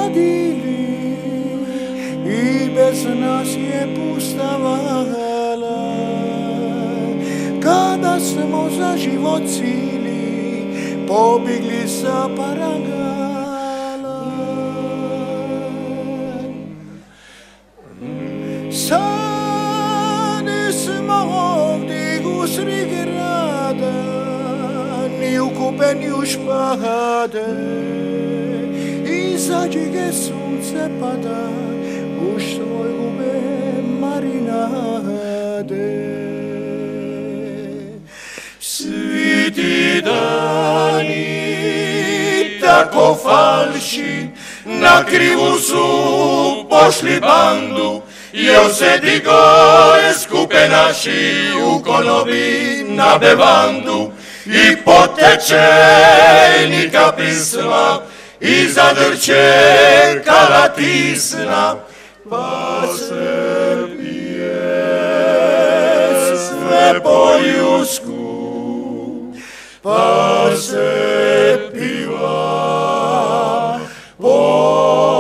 gradili i bez nas je pusta vala. Kada smo za život cili pobjegli sa parangala. Sad smo ovdje usred grada, ni u kupe ni u špade, izađe sunce pada, už tvoj gube marinade. Svi ti dani tako falši, na krivu su pošli bandu, i osjeti gore skupe naši u konobi na bevandu. I poteče nika pisma i zadrče kalatisna, pa se pije sve po ljusku, pa se piva po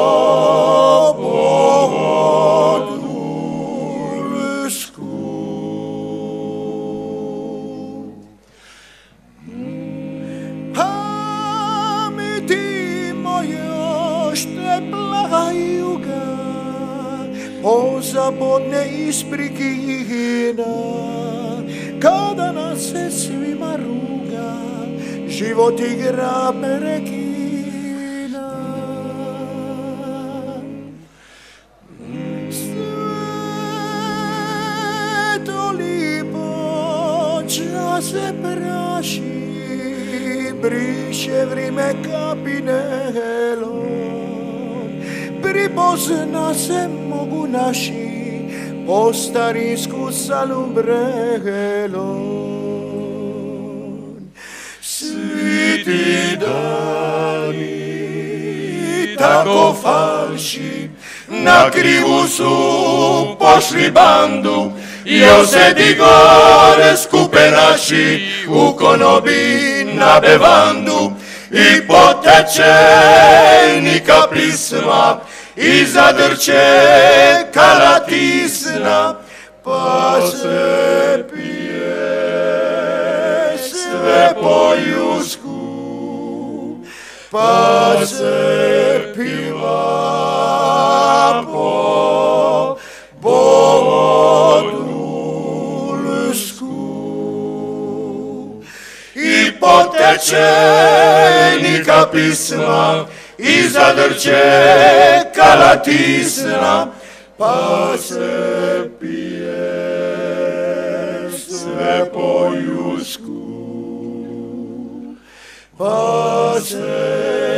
pozapodne isprikina, kada nas se svima ruga, život igra perekina. Sve to lipo čas se praši, briše vrime kapinelom, pripozna se mogu naši po starinsku salumbrelon. Svi ti dani tako falši, na krivu su pošli bandu, i osjeti gore skupe naši u konobi na bevandu. I poteče nika pisma i zadrče kalatisna, pa se pije sve po ljusku, pa se piva po BODULSKU. I poteče nika pisma i zadrče kalatisna, pa se pije sve po ljusku, pa se